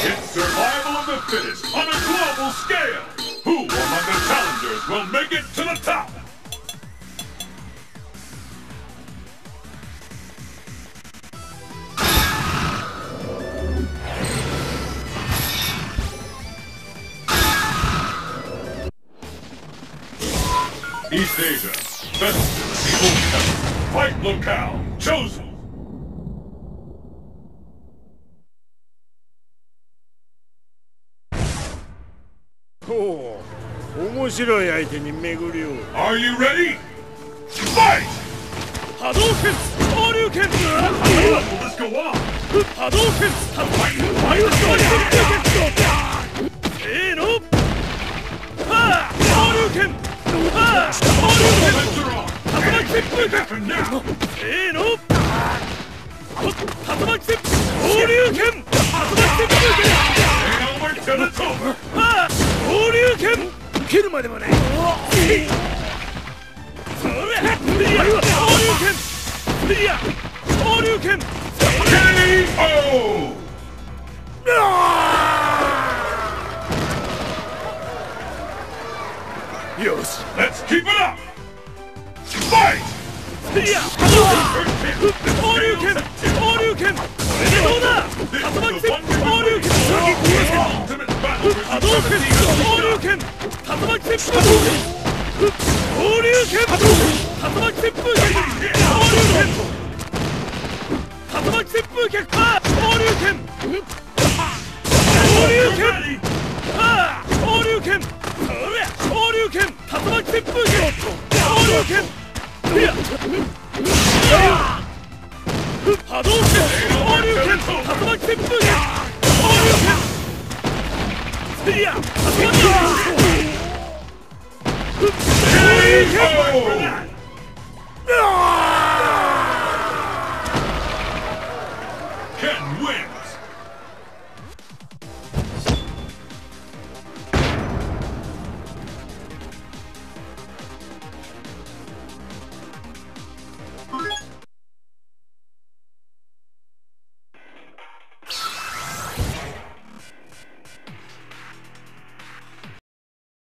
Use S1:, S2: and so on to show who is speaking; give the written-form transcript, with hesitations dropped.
S1: It's survival of the fittest on a global scale. Who among the challengers will make it to the top? East Asia, Festival, the Old Town, Fight Locale, chosen.
S2: ほう、面白い相手に巡りを。
S1: Are you ready? Fight!
S2: 波動拳、昇竜拳。
S1: How long will this go on?
S2: 波動拳、マユ昇竜拳。せーの。はあ、昇竜拳。はあ、昇竜拳。竜巻旋風拳。せーの。竜巻旋風。昇竜拳。竜巻旋風拳。はあ、昇竜拳。受けるまでもない。それ、クリア。昇竜拳。クリア。昇竜拳。
S1: KO!
S2: Yes.
S1: Let's keep it up! Fight!
S2: Yeah. Shoryuken! Shoryuken! これでどうだ? 竜巻旋風 Shoryuken! Hadouken! Shoryuken! 竜巻旋風 Shoryuken! 竜巻旋風拳 Shoryuken! 竜巻旋風拳 Shoryuken! Shoryuken! Shoryuken! それ Shoryuken! 竜巻旋風拳 Shoryuken! 波動拳、昇竜拳、竜巻旋風拳、昇竜拳。竜巻昇竜拳。